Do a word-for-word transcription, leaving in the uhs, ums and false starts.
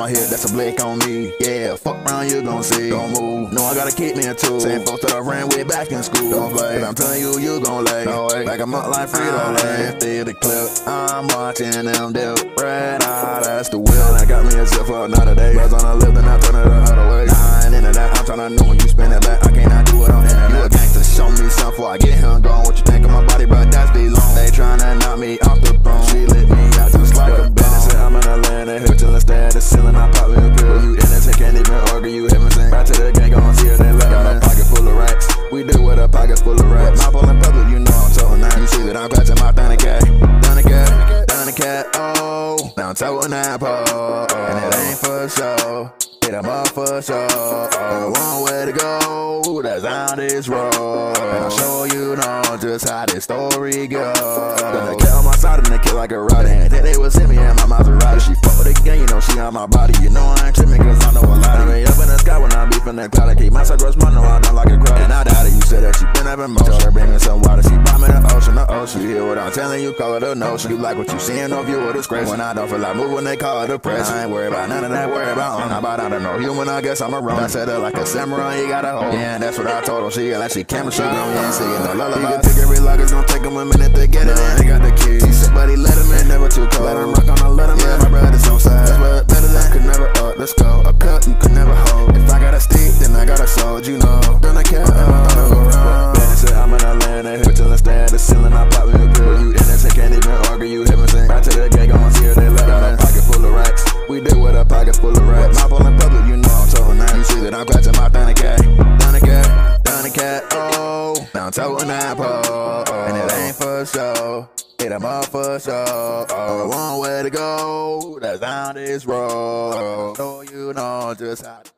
my hip, that's a blick on me. Yeah, fuck around, you gon' see. Don't move, no, I gotta keep me a tool. Same folks that I ran with back in school. Don't play, but I'm telling you, you gon' lay. No way, back 'em up like Frito-Lay. Through the clip, I'm watching them dip. Red eye, that's the wheel. I got me a zip for another day. Buzz on the lip, then I turn it the other way. Nine into that, I'm tryna know when you spin it back. I cannot do it on internet. You a gangster, show me something before I get him gone. What you think of my body, bro? That's belong. They tryna knock me off the throne. She lit me out just like a bitch. Said I'm in the land of hip till I stare at the ceiling. I pop me a pill. You innocent, can't even argue. You heaven sing. Back to the gang, gon' see her. They let got a pocket full of racks. We do with a pocket full of racks. My ball in public, you know I'm toting that. You see that I'm clutching my thundercat, thundercat, thundercat. Oh, now I'm toting that pole, and it ain't for show. Hit 'em up for sure. Oh, one way to go, that's down this road. And I'll show you know just how this story goes. Then they on my side and they kill like a rod. And they, they was hit me in my Maserati. She fuck with the gang, you know she on my body. You know I ain't tripping cause I know a lot. I be up in the sky when I beef in the cloud. I keep my side rush my know I don't like a crowd. And I doubt it, you said that she been having motion. Her bring me some water, she brought me the ocean, the ocean. You hear what I'm telling you, call it a notion. You like what you seeing, no view or disgrace. When I don't feel like moving, they call it a press. I ain't worried about none of that, worry about I'm about I don't know human, I guess I'm a wrong. I said her like a samurai, you gotta hold. Yeah, that's what I told her. She got like she camera shot. You ain't singing no lullaby. You can take every lock, it's gon' take him a minute to get it in. He got the keys, he said, but he let him in, never too cold. Let him rock on, I let him in. My brother's on side. That's what better than could never up. Let's go. A cut, you could never hold. If I got a stick, then I got a sword, you know. Then I can't go wrong. Ben said I'm in the land of hip till I stare at the ceiling. I pop me a pill. You innocent, can't even argue. You heaven sing. Back to the gang, gon' see her. They let him in. Pocket full of racks. We did with a pocket full of racks. My ball in public, you know I'm toting that. You see that I'm clutching my thundercat, thundercat, thundercat. Oh, now I'm toting that pole, and it ain't for show. Hit 'em up for sure. Oh, one way to go, that's down this road. So you know just how.